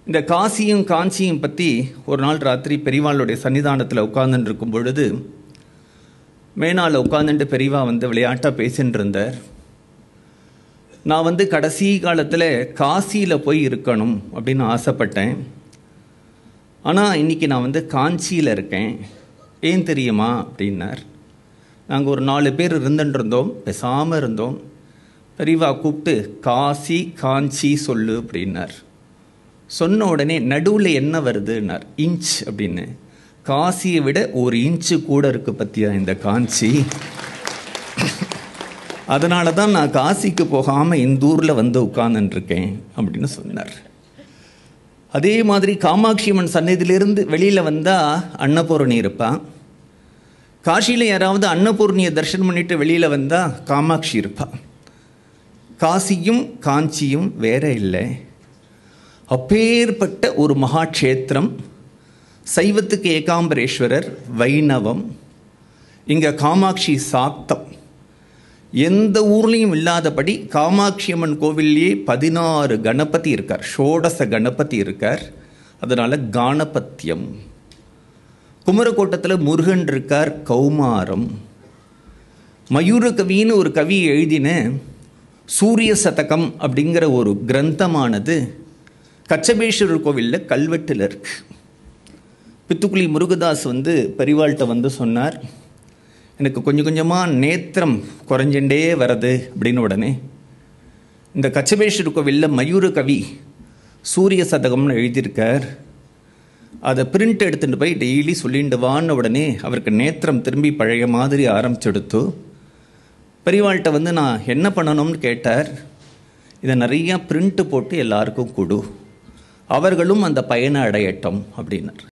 இந்த காசியும் காஞ்சியும் பற்றி ஒரு நாள் ராத்திரி பெரியவாளுடைய சன்னிதானத்தில் உட்கார்ந்துட்டு இருக்கும் பொழுது மேனால உட்காந்துட்டு பெரியவா விளையாட்டாக பேசின்னு இருந்தார். நான் கடைசி காலத்தில் காசியில் போய் இருக்கணும் அப்படின்னு ஆசைப்பட்டேன். ஆனால் இன்றைக்கி நான் காஞ்சியில் இருக்கேன். ஏன் தெரியுமா அப்படின்னார். நாங்கள் ஒரு 4 பேர் இருந்தோம், பேசாமல் இருந்தோம். பெரியவா கூப்பிட்டு காசி காஞ்சி சொல்லு அப்படின்னார். சொன்ன உடனே நடுவில் என்ன வருதுன்னார். இன்ச் அப்படின்னு. காசியை விட 1 இன்ச்சு கூட இருக்குது பற்றியா இந்த காஞ்சி. அதனால தான் நான் காசிக்கு போகாமல் இந்த ஊரில் உட்கார்ந்துருக்கேன் அப்படின்னு சொன்னார். அதே மாதிரி காமாட்சி அம்மன் சன்னதியிலிருந்து வெளியில் வந்தால் அன்னபூரணி இருப்பான். காசியில் யாராவது அன்னபூர்ணியை தரிசனம் பண்ணிட்டு வெளியில் வந்தால் காமாட்சி இருப்பாள். காசியும் காஞ்சியும் வேற இல்லை. அப்பேற்பட்ட ஒரு மகாட்சேத்திரம். சைவத்துக்கு ஏகாம்பரேஸ்வரர், வைணவம். இங்கே காமாட்சி சாக்தம். எந்த ஊர்லேயும் இல்லாதபடி காமாட்சி அம்மன் கோவில்லையே 16 கணபதி இருக்கார், ஷோடச கணபதி இருக்கார். அதனால் காணபத்தியம். குமரக்கோட்டத்தில் முருகன் இருக்கார், கௌமாரம். மயூர கவின்னு ஒரு கவி எழுதின சூரிய சதகம் அப்படிங்கிற ஒரு கிரந்தமானது கச்சபேஸ்வரர் கோவிலில் கல்வெட்டில் இருக்கு. பித்துக்குளி முருகதாஸ் பெரிவாள்கிட்ட சொன்னார், எனக்கு கொஞ்சம் கொஞ்சமாக நேத்திரம் குறைஞ்சுட்டே வருது அப்படின்னு. உடனே இந்த கச்சபேஸ்வரர் கோவிலில் மயூர கவி சூரிய சதகம்னு எழுதியிருக்கார். அதை பிரிண்ட் எடுத்துகிட்டு போய் டெய்லி சொல்லிட்டு வான்னு உடனே அவருக்கு நேத்திரம் திரும்பி பழைய மாதிரி ஆரம்பிச்செடுத்து பெரியவாள்கிட்ட நான் என்ன பண்ணணும்னு கேட்டார். இதை நிறையா பிரிண்ட்டு போட்டு எல்லாருக்கும் கொடு, அவர்களும் அந்த பயனை அடையட்டும் அப்படின்னார்.